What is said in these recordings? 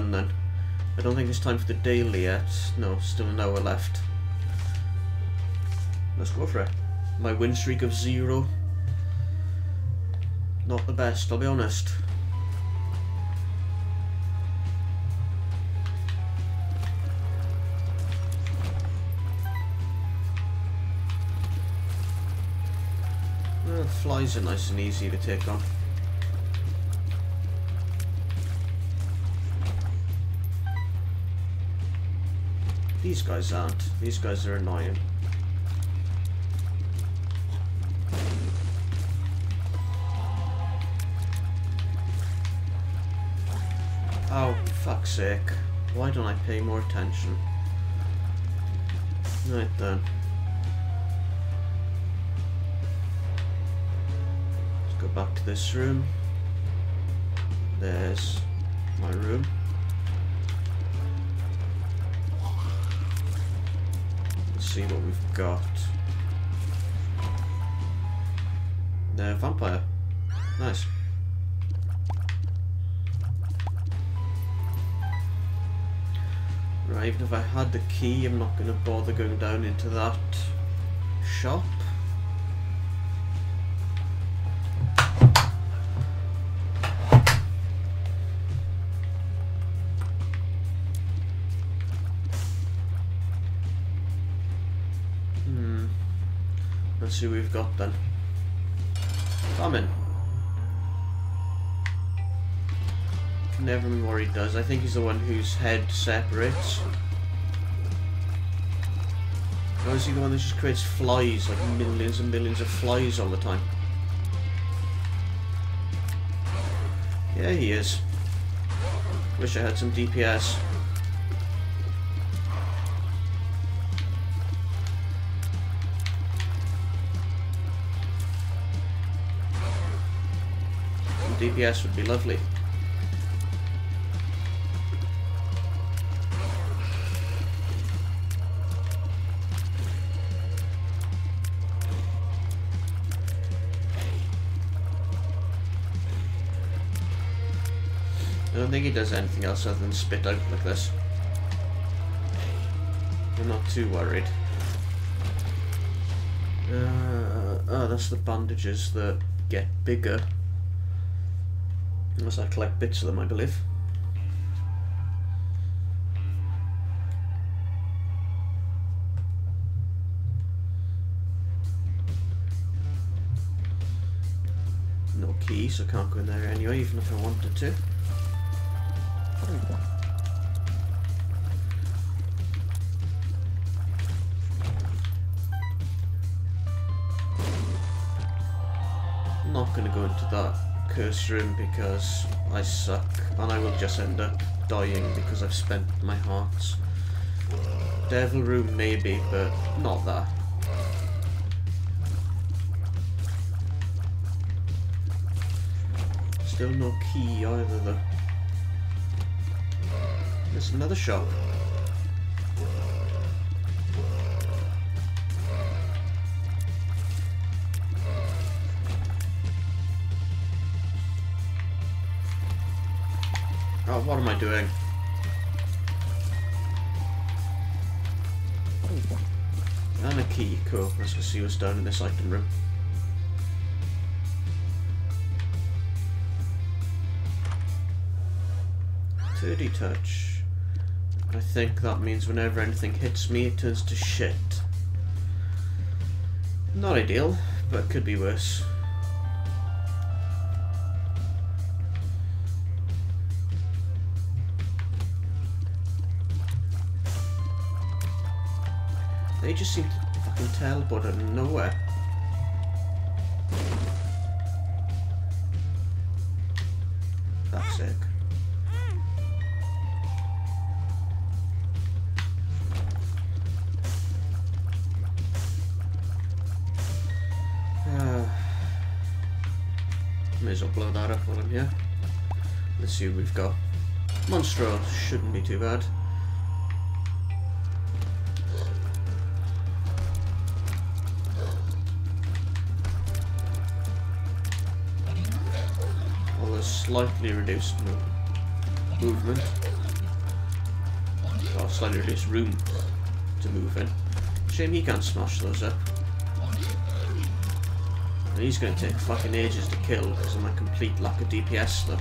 done then. I don't think it's time for the daily yet. No, still an hour left. Let's go for it. My win streak of 0. Not the best, I'll be honest. Well, flies are nice and easy to take on. These guys aren't. These guys are annoying. Oh, fuck's sake. Why don't I pay more attention? Right then. Let's go back to this room. There's my room. Let's see what we've got. The vampire. Nice. Right, even if I had the key, I'm not going to bother going down into that shop. Let's see what we've got then. Famine. Can never remember what he does. I think he's the one whose head separates. Or is he the one that just creates flies, like millions and millions of flies all the time? Yeah, he is. Wish I had some DPS. Some DPS would be lovely. I don't think he does anything else other than spit out like this. I'm not too worried. Oh, that's the bandages that get bigger. Unless I collect bits of them, I believe. No key, so I can't go in there anyway, even if I wanted to. I'm not going to go into that cursed room because I suck and I will just end up dying because I've spent my hearts. Devil room maybe, but not that. Still no key either though. There's another shop. Oh, what am I doing? And a key, cool. Let's go see what's down in this item room. Dirty touch. I think that means whenever anything hits me, it turns to shit. Not ideal, but could be worse. They just seem to fucking teleport out of nowhere. That's sick. May as well blow that up while I'm here. Let's see what we've got. Monstro shouldn't be too bad. Although slightly reduced movement. or slightly reduced room to move in. Shame he can't smash those up. And he's going to take fucking ages to kill because of my complete lack of DPS though.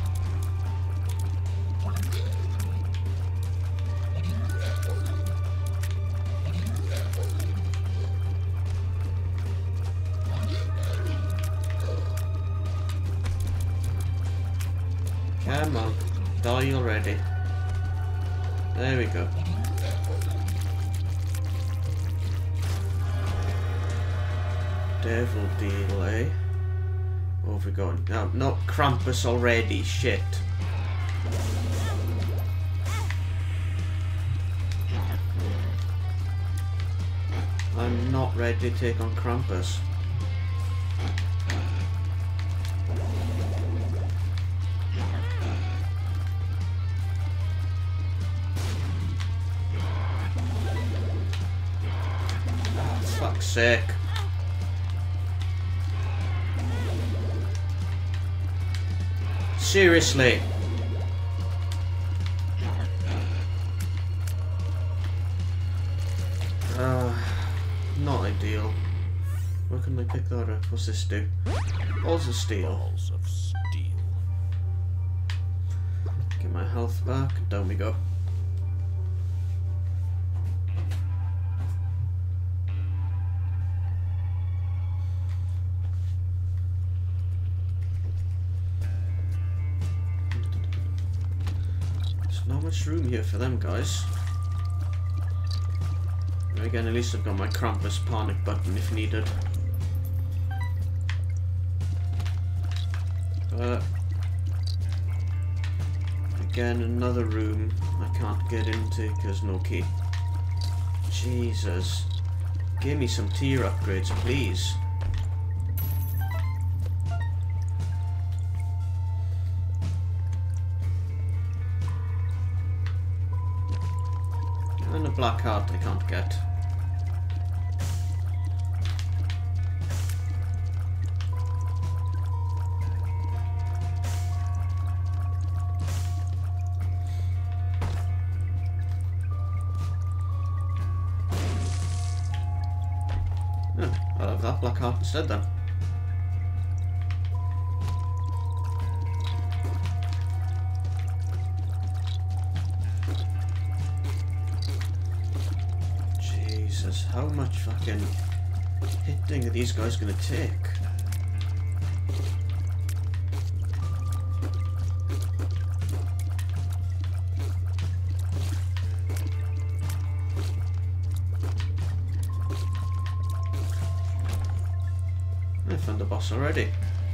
Come on, die already. There we go. Devil deal, eh? Where have we gone? No, not Krampus already, shit. I'm not ready to take on Krampus. Fuck's sake. Seriously. Not ideal. Where can I pick that up? What's this do? Balls of steel. Balls of steel. Get my health back. Down we go. There's not much room here for them guys. Again, at least I've got my Krampus panic button if needed. Again, another room I can't get into because no key. Jesus. Give me some tier upgrades, please. And a black heart I can't get. I'll have that black heart instead then. Jesus, how much fucking hitting are these guys gonna take? I found the boss already.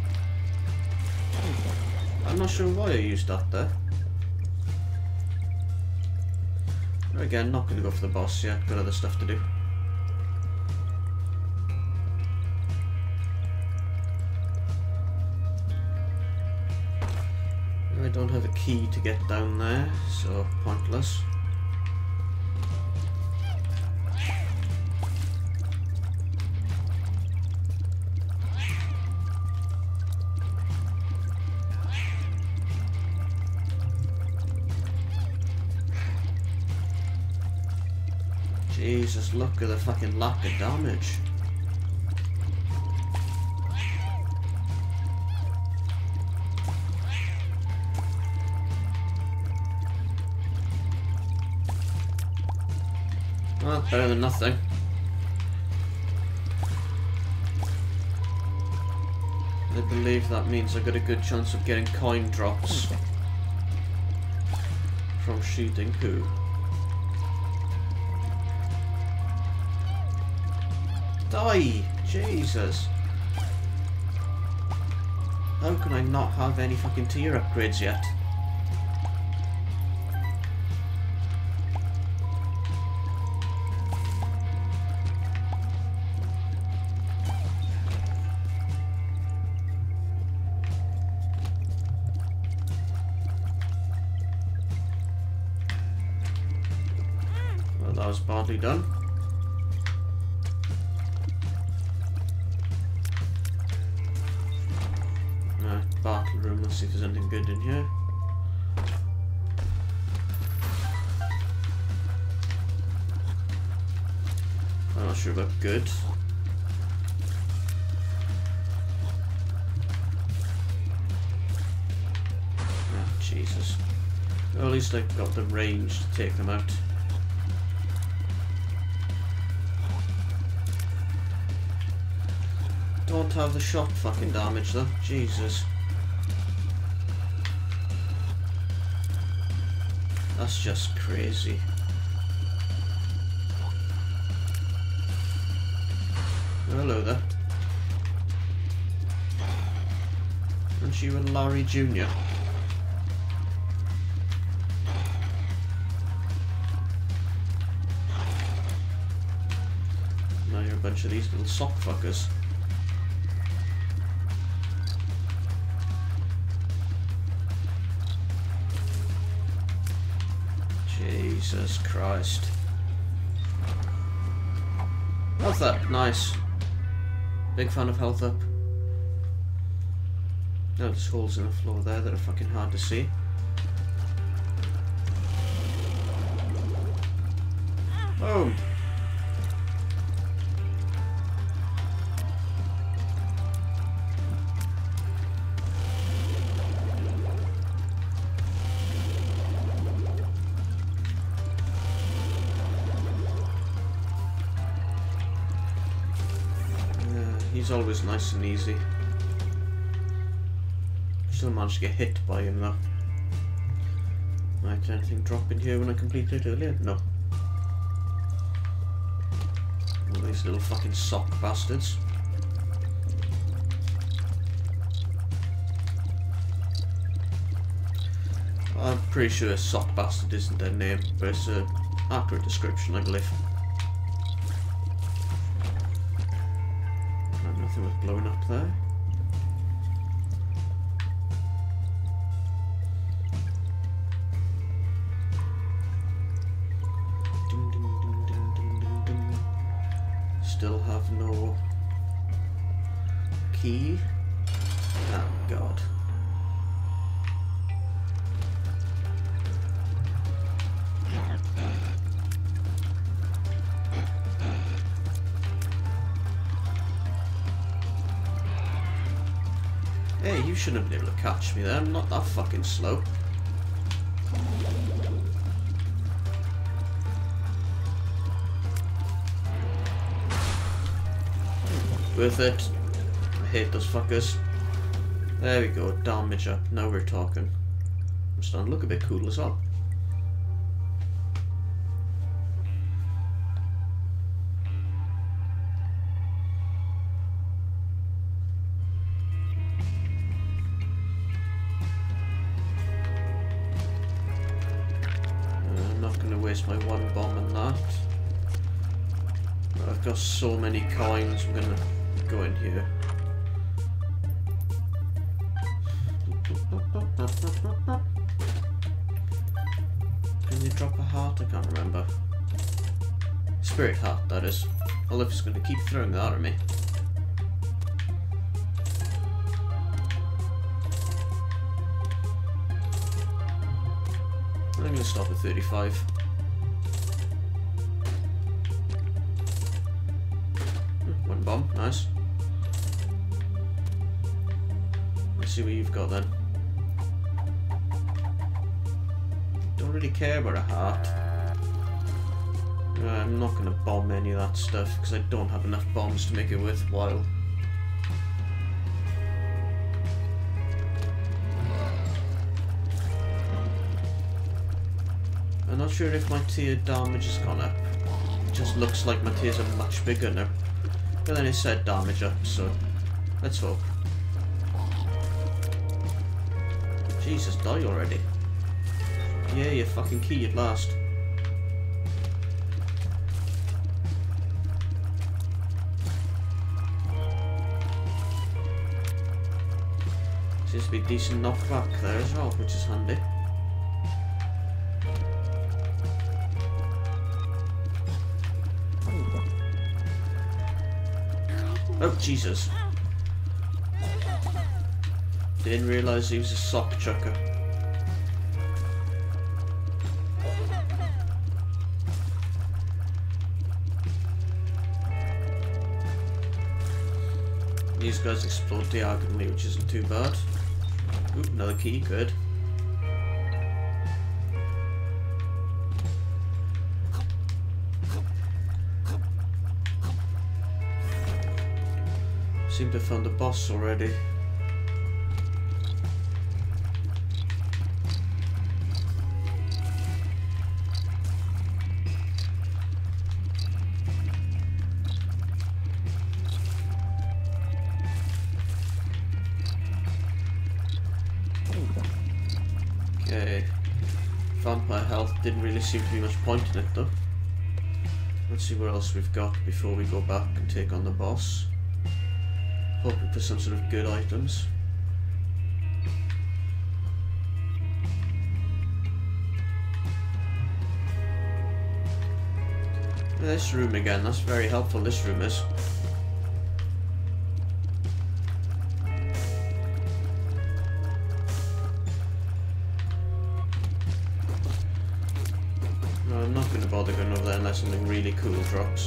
I'm not sure why I used that there. Again, not going to go for the boss yet, got other stuff to do. I don't have a key to get down there, so pointless. Jesus, look at the fucking lack of damage. Well, better than nothing. I believe that means I've got a good chance of getting coin drops from shooting who? Die! Jesus! How can I not have any fucking tier upgrades yet? Well, that was badly done. Battle room, let's see if there's anything good in here. not sure about good. Oh, Jesus. Well, at least I've got the range to take them out. Don't have the shot fucking damage though. Jesus. That's just crazy. Hello there. Aren't you a Larry Jr.? Now you're a bunch of these little sock fuckers. Jesus Christ. Health up, nice. Big fan of health up. No, there's holes in the floor there that are fucking hard to see. Boom! He's always nice and easy. Still managed to get hit by him though. Right, anything drop in here when I completed it earlier? No. All these little fucking sock bastards. I'm pretty sure sock bastard isn't their name, but it's an accurate description, I believe. Nothing was blowing up there. Ding, ding, ding, ding, ding, ding, ding. Still have no key. Oh God. Hey, you shouldn't have been able to catch me there. I'm not that fucking slow. Worth it. I hate those fuckers. There we go, damage up. Now we're talking. I'm starting to look a bit cool as well. Waste my one bomb on that. But I've got so many coins, I'm gonna go in here. Can you drop a heart? I can't remember. Spirit heart, that is. Well, if it's gonna keep throwing that at me. I'm gonna stop at 35. One bomb, nice. Let's see what you've got then. Don't really care about a heart. I'm not going to bomb any of that stuff because I don't have enough bombs to make it worthwhile. I'm not sure if my tier damage has gone up. It just looks like my tiers are much bigger now. But then it said damage up, so let's hope. Jesus, die already. Yeah, you fucking key at last. Seems to be decent knockback there as well, which is handy. Oh, Jesus. Didn't realise he was a sock chucker. These guys explode diagonally, which isn't too bad. Oop, another key, good. Seem to have found the boss already. Okay. Vampire health, didn't really seem to be much point in it though. Let's see what else we've got before we go back and take on the boss. Hoping for some sort of good items. This room again, that's very helpful, this room is. No, I'm not going to bother going over there unless something really cool drops.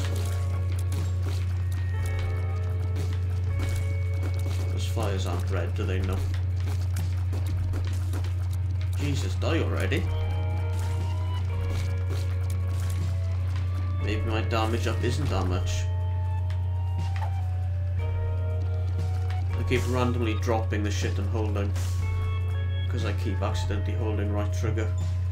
Fires aren't red, do they? No. Jesus, die already. Maybe my damage up isn't that much. I keep randomly dropping the shit I'm holding because I keep accidentally holding right trigger.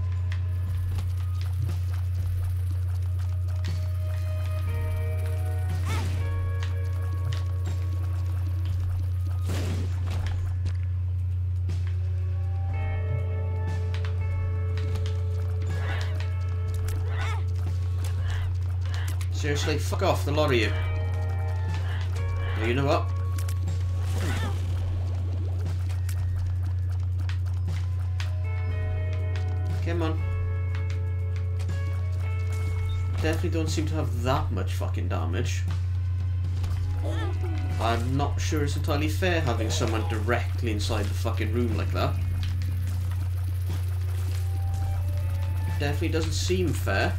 Seriously, fuck off, the lot of you. Well, you know what? Come on. Definitely don't seem to have that much fucking damage. I'm not sure it's entirely fair having someone directly inside the fucking room like that. Definitely doesn't seem fair.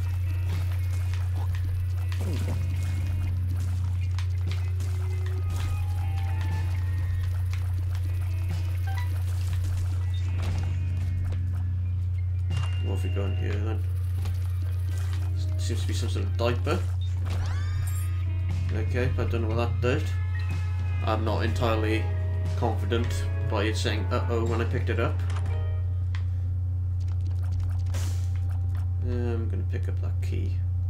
What have we got here then? Seems to be some sort of diaper. Okay, I don't know what that did. I'm not entirely confident by it saying uh-oh when I picked it up. I'm gonna pick up that key.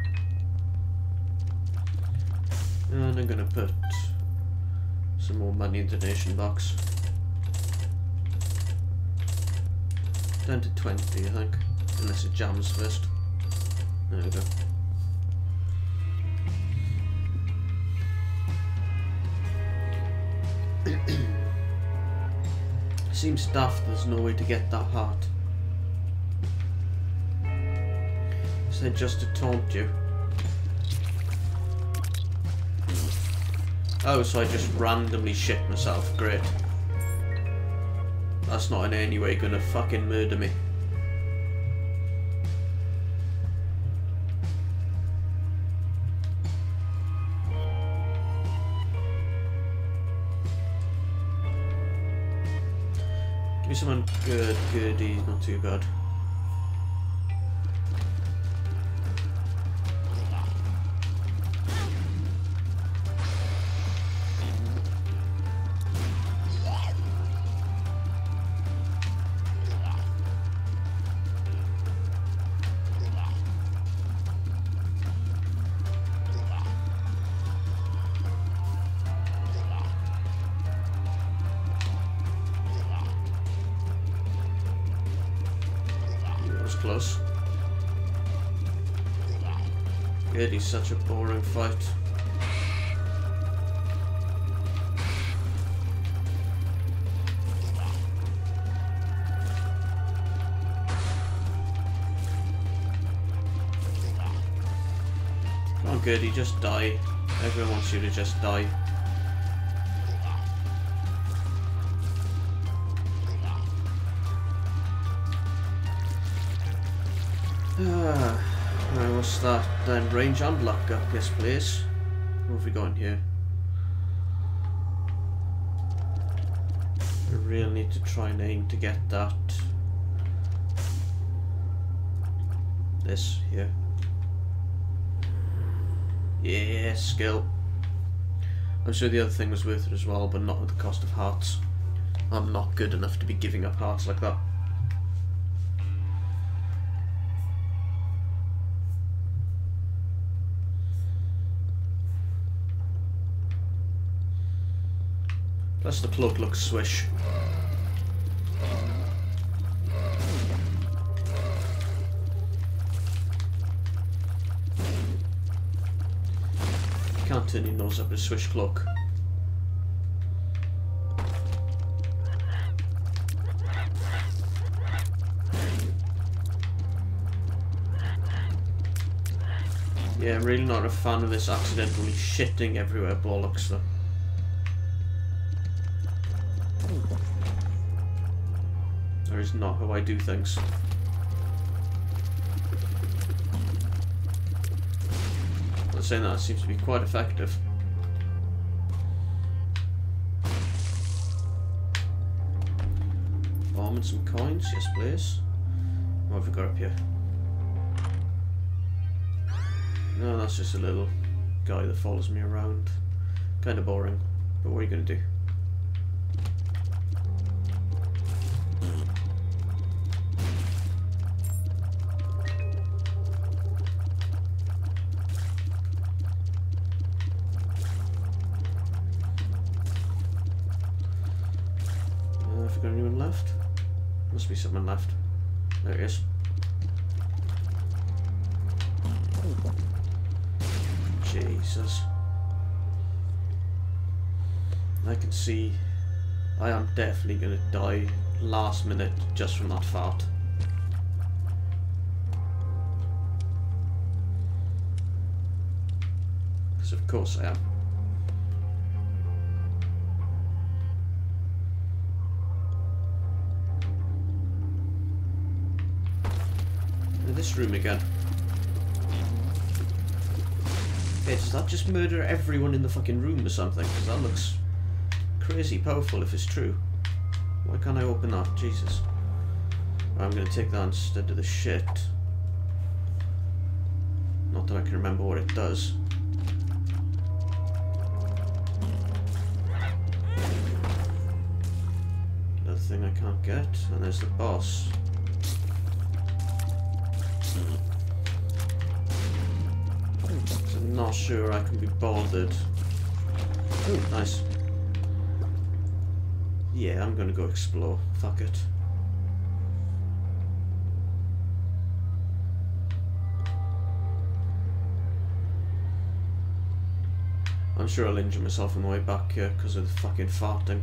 And I'm gonna put some more money in the donation box. Down to 20, I think. Unless it jams first. There we go. Seems daft there's no way to get that heart. Said just to taunt you. Oh, so I just randomly shit myself. Great. That's not in any way gonna fucking murder me. Give me someone good, goody, not too bad. Close. Good, he's such a boring fight. Come on, Goody, just die. Everyone wants you to just die. Right, what's that then? Range and luck up, yes please. What have we got in here? really need to try and aim to get that. This here. Yeah, skill. I'm sure the other thing was worth it as well, but not at the cost of hearts. I'm not good enough to be giving up hearts like that. Plus the plug looks swish. Can't turn your nose up a swish cloak. Yeah, I'm really not a fan of this accidentally shitting everywhere bollocks though. That is not how I do things. I'm saying that seems to be quite effective. Bomb and some coins, yes please. What have we got up here? No, that's just a little guy that follows me around. Kind of boring, but what are you going to do? Have we got anyone left? Must be someone left. There it is. Jesus. I can see I am definitely going to die last minute just from that fart. Because of course I am. In this room again. Okay, does that just murder everyone in the fucking room or something? Because that looks crazy powerful if it's true. Why can't I open that? Jesus. I'm going to take that instead of the shit. Not that I can remember what it does. Another thing I can't get. And there's the boss. I'm not sure I can be bothered. Oh, nice. Yeah, I'm gonna go explore. Fuck it. I'm sure I'll injure myself on the way back here because of the fucking farting.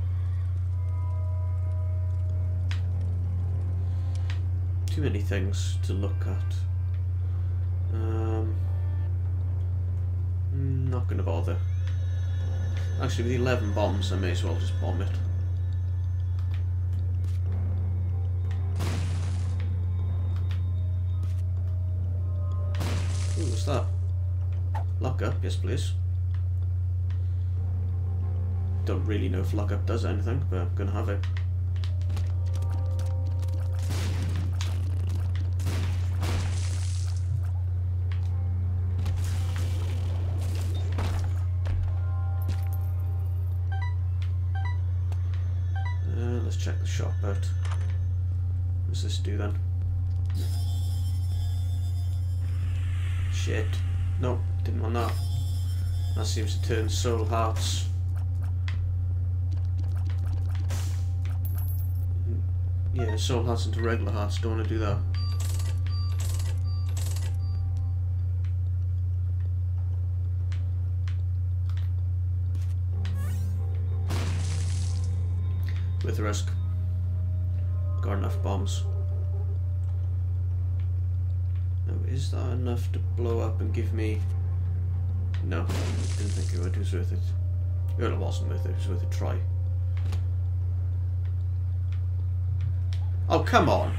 Too many things to look at. Not gonna bother. Actually, with 11 bombs, I may as well just bomb it. Ooh, what's that? Lock up, yes please. Don't really know if lock up does anything, but I'm gonna have it. Let's check the shop out. What does this do then? Shit. Nope, didn't want that. That seems to turn soul hearts. Yeah, soul hearts into regular hearts. Don't want to do that. With risk. Got enough bombs. Now, is that enough to blow up and give me... No, didn't think it was worth it. Well, it wasn't worth it, it was worth a try. Oh, come on!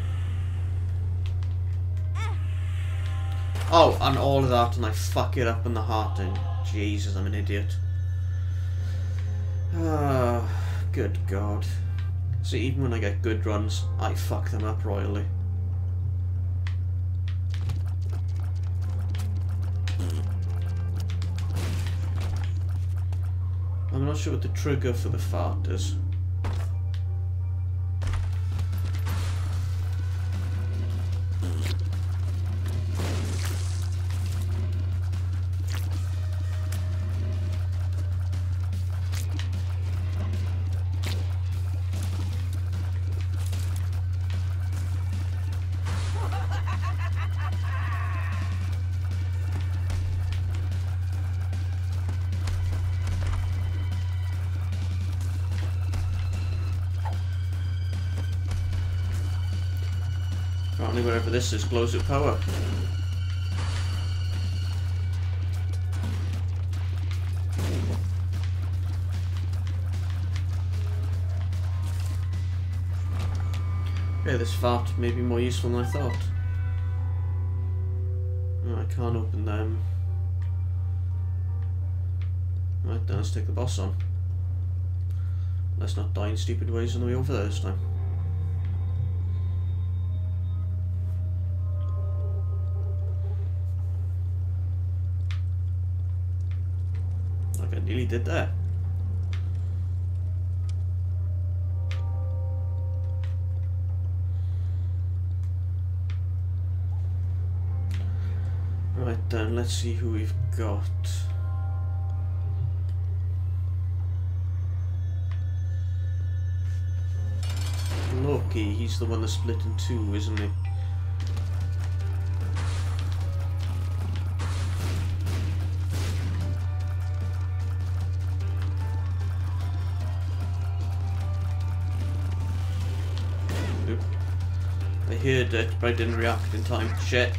Oh, and all of that, and I fuck it up in the heart, and Jesus, I'm an idiot. Good God. See, even when I get good runs, I fuck them up royally. I'm not sure what the trigger for the fart is. Apparently wherever this is glows with power. Okay, this fart may be more useful than I thought. Oh, I can't open them. Right, then let's take the boss on. Let's not die in stupid ways on the way over there this time. Like I nearly did that. Right then, let's see who we've got. Loki, he's the one that's split in two, isn't he? Oop. I heard it, but I didn't react in time. Shit.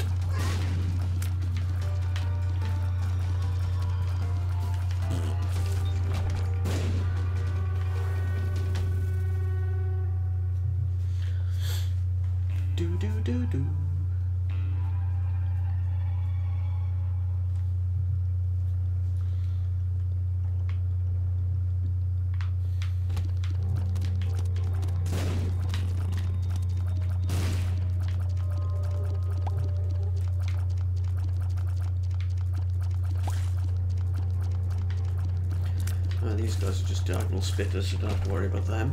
Do. These guys are just diagonal spitters, so don't have to worry about them.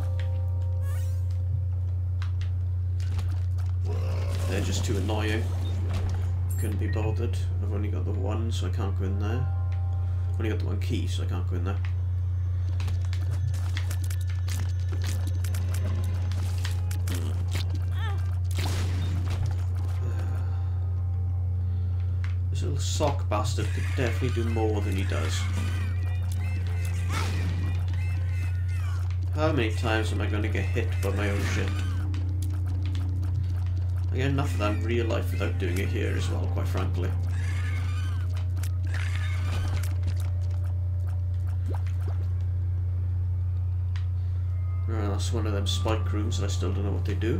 They're just too annoying. Couldn't be bothered. I've only got the one, so I can't go in there. I've only got the one key, so I can't go in there. This little sock bastard could definitely do more than he does. How many times am I going to get hit by my own shit? I get enough of that in real life without doing it here as well, quite frankly. Right, that's one of them spike rooms and I still don't know what they do.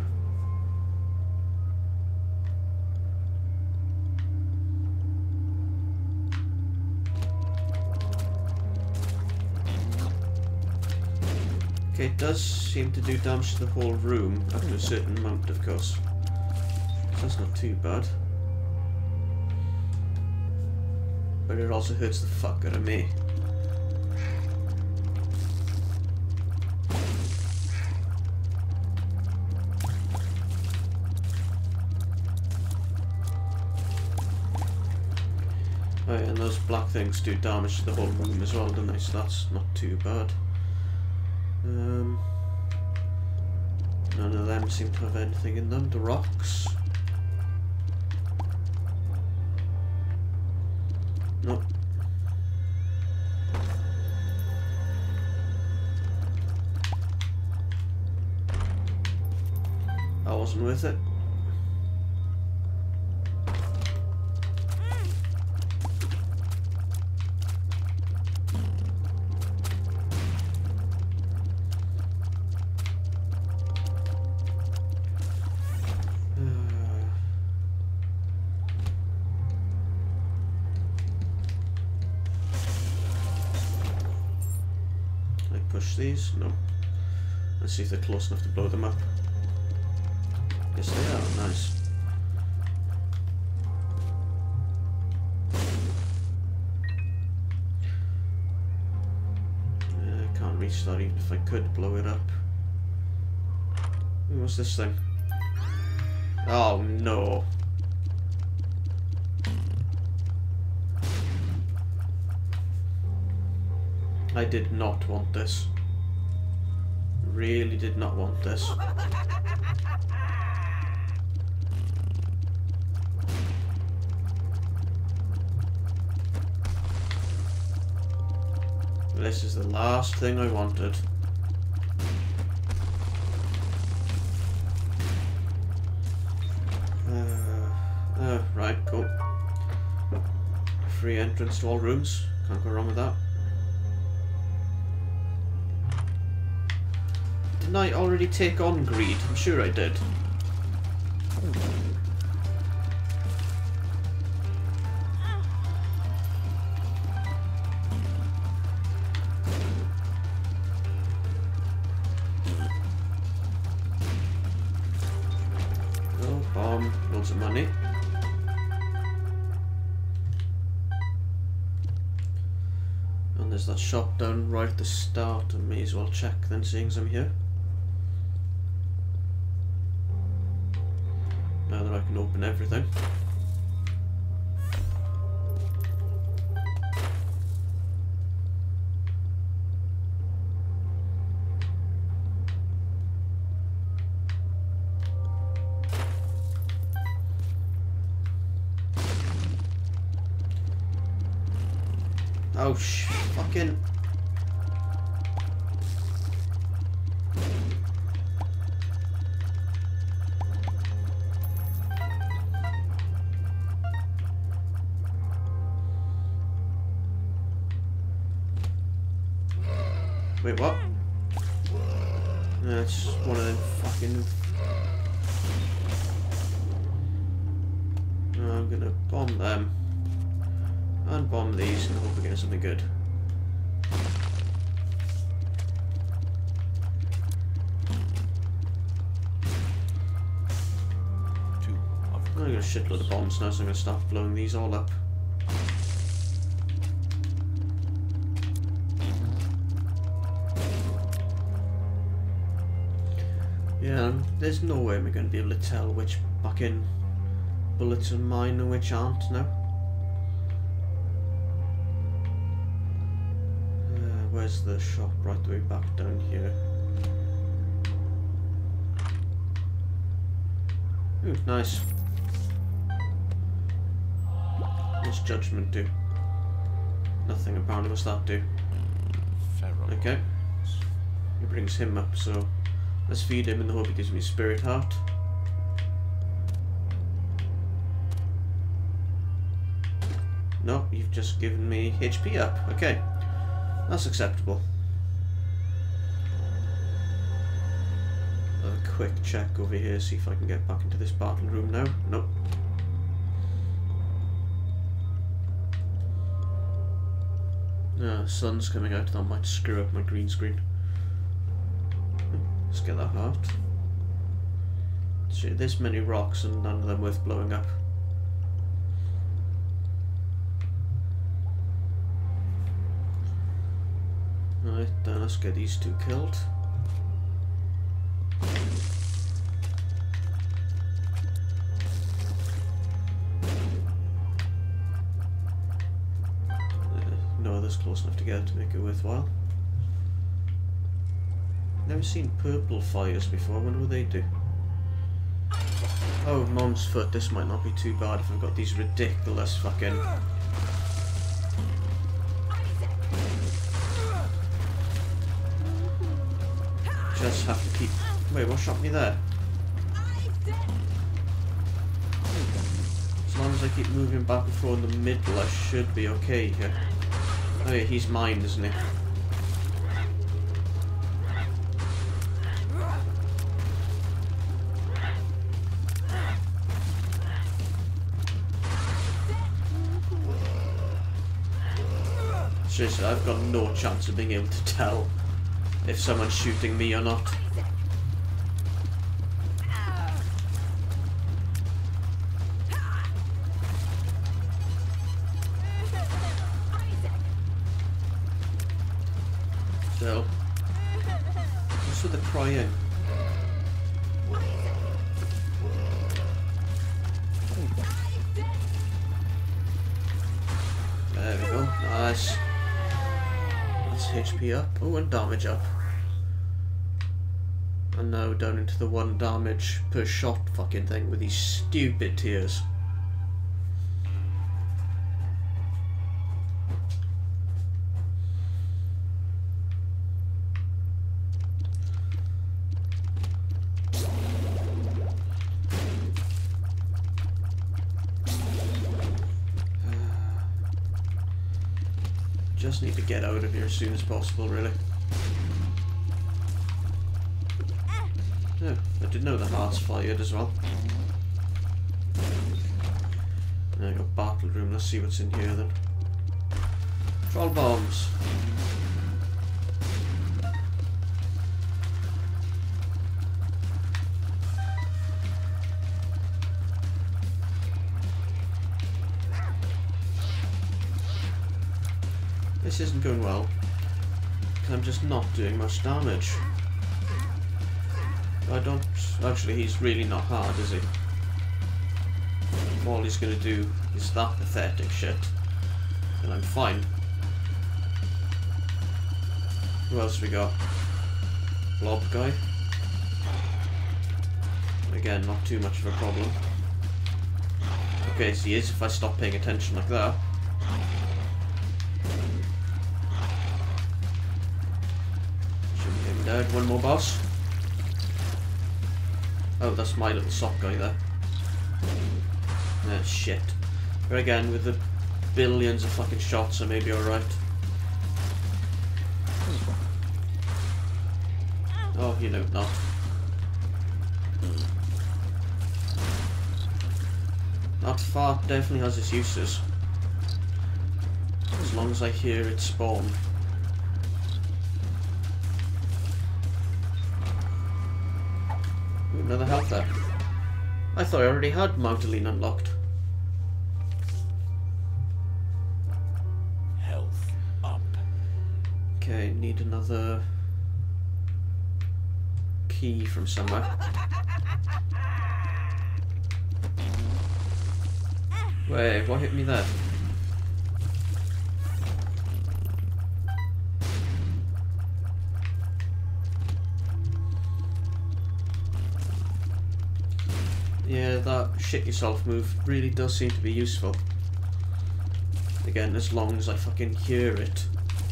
Okay, it does seem to do damage to the whole room, up to a certain amount, of course. So that's not too bad. But it also hurts the fuck out of me. Oh yeah, and those black things do damage to the whole room as well, don't they? So that's not too bad. None of them seem to have anything in them. The rocks. Nope. That wasn't worth it. Push these? No. Let's see if they're close enough to blow them up. Yes, they are. Nice. I can't reach that even if I could blow it up. Ooh, what's this thing? Oh no. I did not want this. Really did not want this. This is the last thing I wanted. Right, cool. Free entrance to all rooms. Can't go wrong with that. Didn't I already take on greed? I'm sure I did. Oh, bomb. Loads of money. And there's that shop down right at the start. I may as well check then, seeing as I'm here. Now that I can open everything. Oh fucking. Wait, what? That's one of them fucking. I'm gonna bomb them. And bomb these and hope we get something good. I got a shitload of bombs now, so I'm gonna start blowing these all up. Yeah, there's no way we're gonna be able to tell which fucking bullets are mine and which aren't now. Where's the shop? Right the way back down here. Ooh, nice. What's Judgment do? Nothing apparently. What's that do? Okay. It brings him up, so let's feed him in the hope he gives me Spirit Heart. No, you've just given me HP up. Okay. That's acceptable. Have a quick check over here, see if I can get back into this battle room now. Nope. Sun's coming out, that might screw up my green screen. Let's get that heart. See, this many rocks and none of them worth blowing up. Right, then let's get these two killed. No others close enough together to make it worthwhile. Never seen purple fires before, I wonder what they do. Oh, Mom's foot, this might not be too bad if I've got these ridiculous fucking... Just have to keep... Wait, what shot me there? As long as I keep moving back and forth in the middle, I should be okay here. Oh yeah, he's mine, isn't he? Seriously, I've got no chance of being able to tell if someone's shooting me or not. Still. What's with the crying? There we go. Nice. That's HP up. Oh, and damage up. And now down into the 1 damage per shot fucking thing with these stupid tears. Just need to get out of here as soon as possible, really. Oh, I did know the heart's fired as well. There we go, battle room. Let's see what's in here then. Troll bombs. This isn't going well, because I'm just not doing much damage. I don't... Actually, he's really not hard, is he? All he's going to do is that pathetic shit, and I'm fine. Who else we got? Blob guy. Again, not too much of a problem. Okay, so he is if I stop paying attention like that. Dead. One more boss. Oh, that's my little sock guy there. Ah, shit. But again, with the billions of fucking shots, I may be alright. Oh, you know not. That fart definitely has its uses. As long as I hear it spawn. Another health there. I thought I already had Magdalene unlocked. Health up. Okay, need another key from somewhere. Wait, what hit me there? Yeah, that shit yourself move really does seem to be useful. Again, as long as I fucking hear it.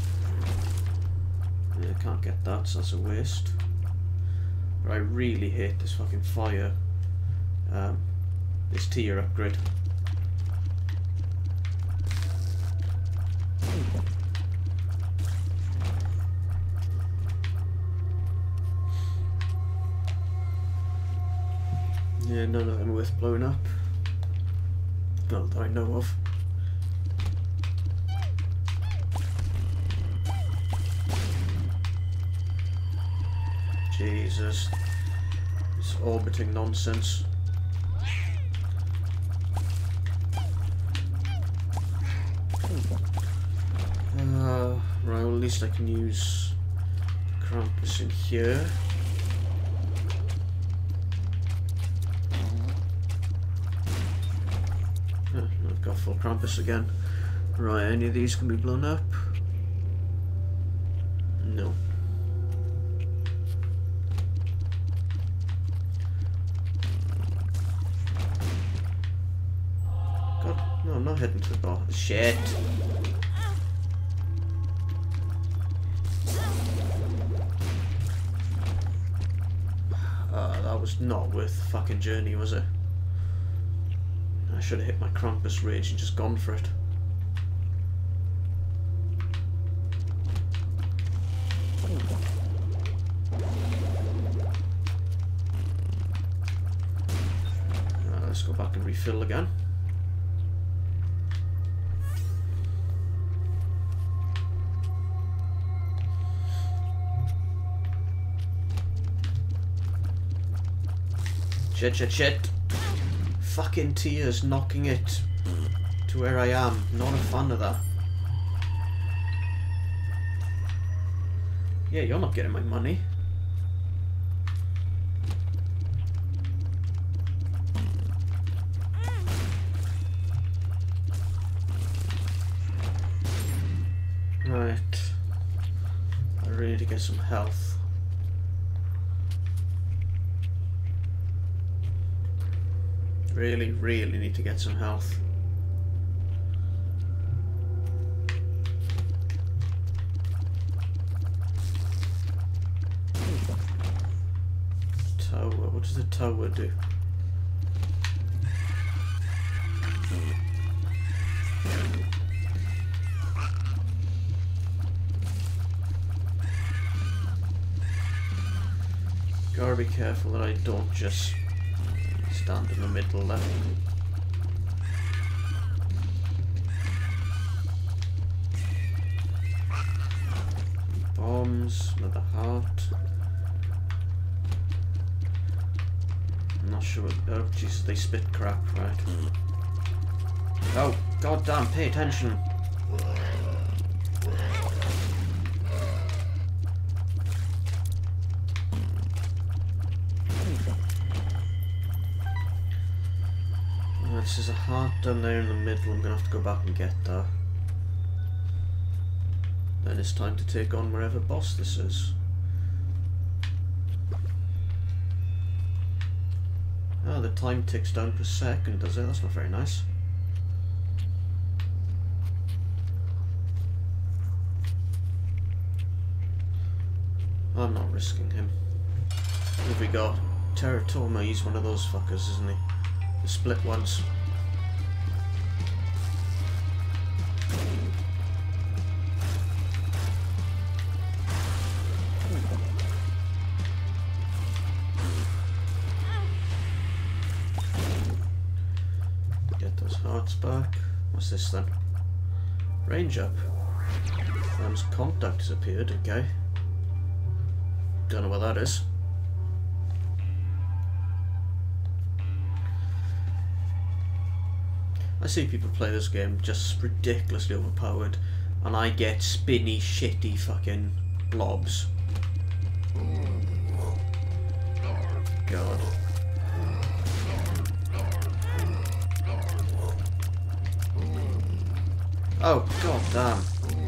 Yeah, I can't get that, so that's a waste. But I really hate this fucking fire. This tier upgrade. Yeah, none of them are worth blowing up. Not that I know of. Jesus. This orbiting nonsense. Right, well, at least I can use Krampus in here. I've got full Krampus again. Right, any of these can be blown up? No. God, no, I'm not heading to the bar. Shit! That was not worth the fucking journey, was it? I should have hit my Krampus rage and just gone for it. Let's go back and refill again. Shit, shit, shit. Fucking tears knocking it to where I am. Not a fan of that. Yeah, you're not getting my money. Right. I really need to get some health. Really, really need to get some health. Tower. What does the tower do? Gotta be careful that I don't just stand in the middle there. Bombs, another heart. I'm not sure what, oh Jesus, they spit crap, right? Oh, goddamn, pay attention. This is a heart down there in the middle. I'm gonna have to go back and get that. Then it's time to take on wherever boss this is. Oh, the time ticks down per second, does it? That's not very nice. I'm not risking him. What have we got? Teratoma, he's one of those fuckers, isn't he? The split ones. Get those hearts back. What's this then? Range up. Contact has appeared, okay. Don't know what that is. I see people play this game just ridiculously overpowered, and I get spinny, shitty fucking blobs. God. Oh, god damn.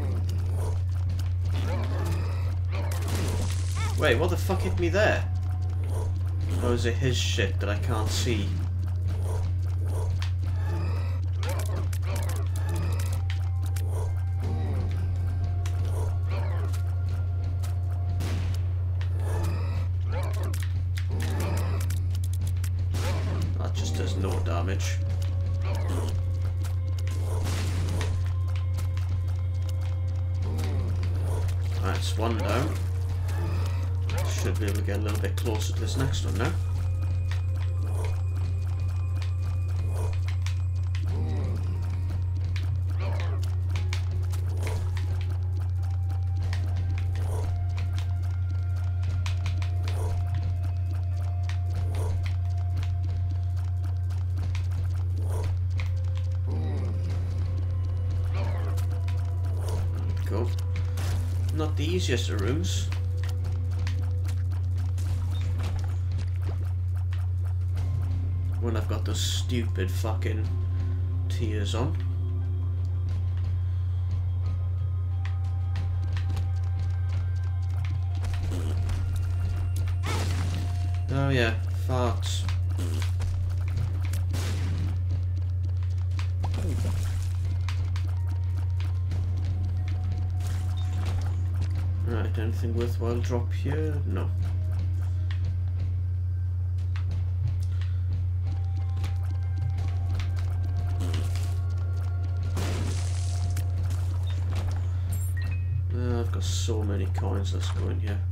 Wait, what the fuck hit me there? Or is it his shit that I can't see? That just does no damage. Alright, it's one down. Should be able to get a little bit closer to this next one now. Go. Not the easiest of rooms. When I've got those stupid fucking tears on. Oh yeah, farts. Right, anything worthwhile drop here? No. I've got so many coins, let's go in here.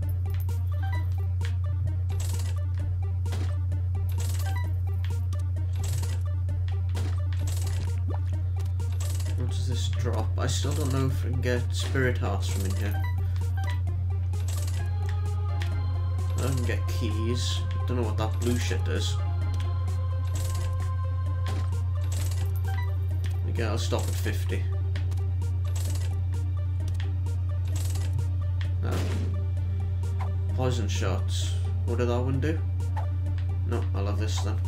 What does this drop? I still don't know if I can get spirit hearts from in here. I can get keys. Don't know what that blue shit is. Okay, I'll stop at 50. Poison shots. What did that one do? No, I'll have this then.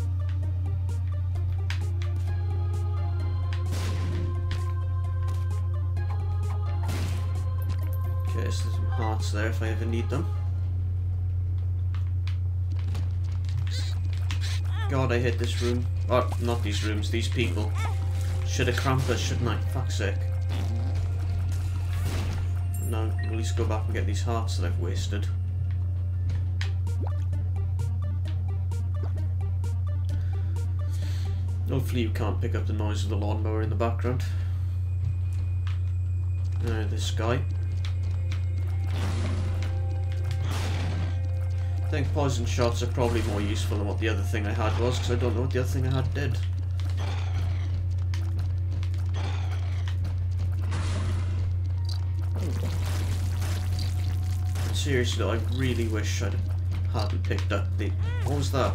Okay, so there's some hearts there if I ever need them. God, I hate this room. Oh, not these rooms, these people. Should have cramped us, shouldn't I? Fuck's sake. No, at least go back and get these hearts that I've wasted. Hopefully you can't pick up the noise of the lawnmower in the background. This guy. I think poison shots are probably more useful than what the other thing I had was, because I don't know what the other thing I had did. Seriously though, I really wish I hadn't picked up the... What was that?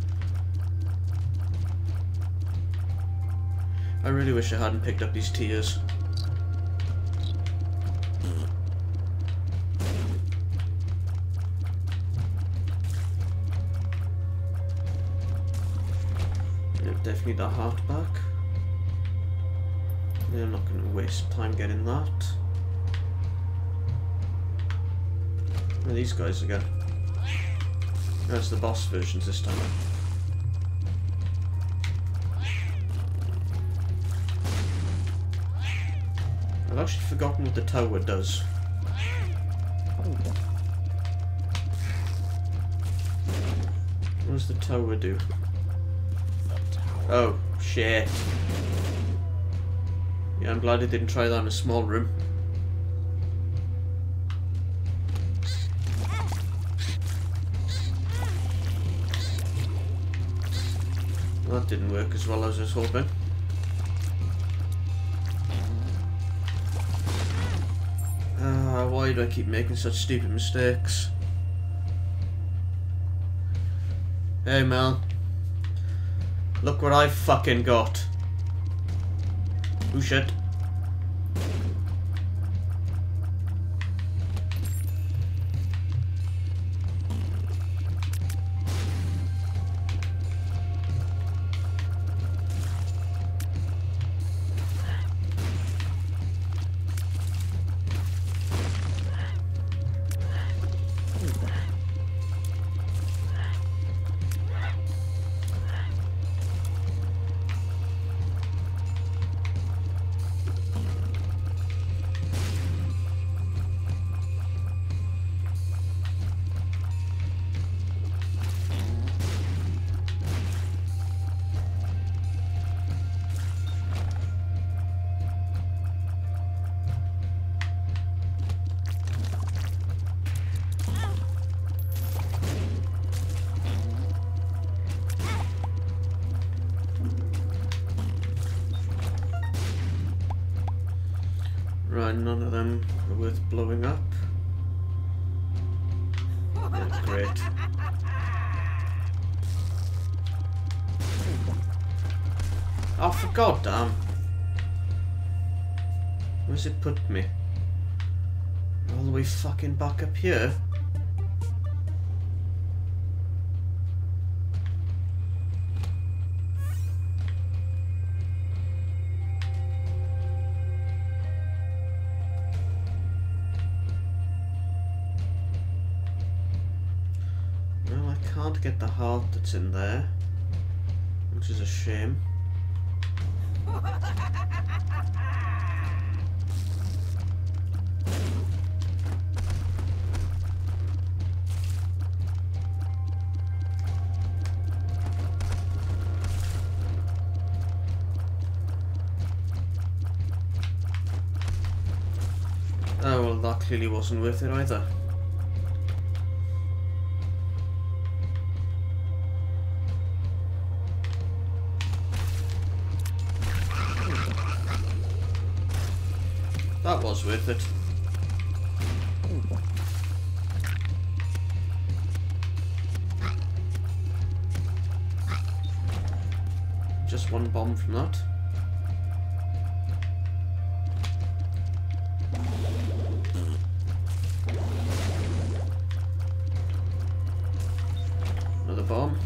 I really wish I hadn't picked up these tears. Yeah, definitely the heart back. Yeah, I'm not going to waste time getting that. Where are these guys again? There's the boss versions this time. I've actually forgotten what the tower does. What does the tower do? Oh, shit. Yeah, I'm glad I didn't try that in a small room. That didn't work as well as I was hoping. Why do I keep making such stupid mistakes? Hey man, look what I fucking got. Oh shit. Right, none of them are worth blowing up. Yeah, great. Oh, for goddamn. Where's it put me? All the way fucking back up here? Can't get the heart that's in there, which is a shame. Oh well, that clearly wasn't worth it either. That was worth it. one bomb from that. Another bomb.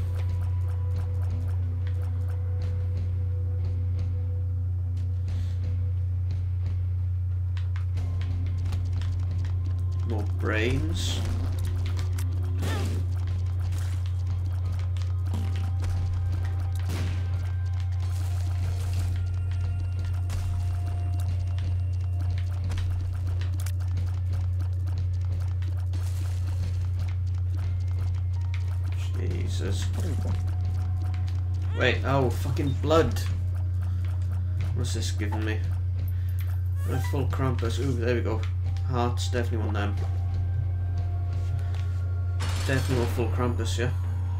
More brains. Jesus. Wait, oh, fucking blood. What's this giving me? A full Krampus. Ooh, there we go. Hearts, definitely want them. Definitely want full Krampus, yeah.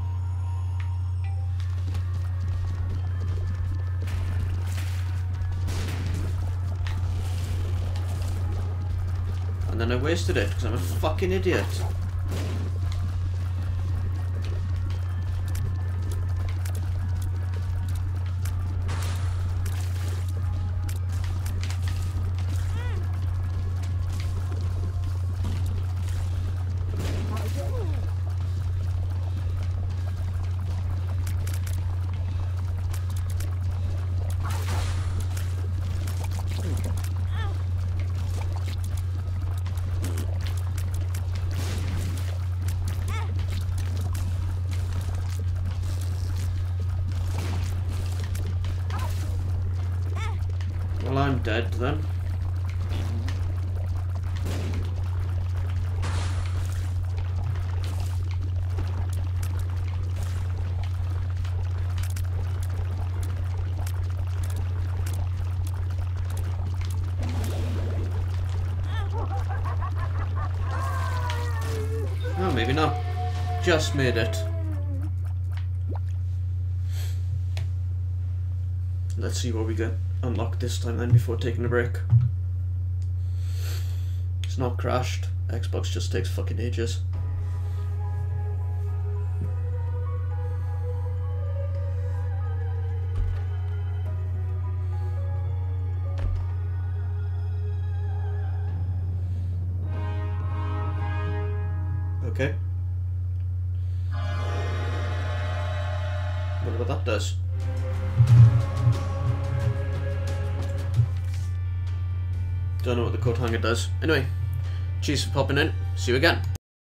And then I wasted it because I'm a fucking idiot. Well, I'm dead then. Oh, maybe not. Just made it. Let's see what we get unlocked this time then before taking a break. It's not crashed. Xbox just takes fucking ages. Okay. Wonder what that does. Don't know what the coat hanger does. Anyway, cheers for popping in. See you again.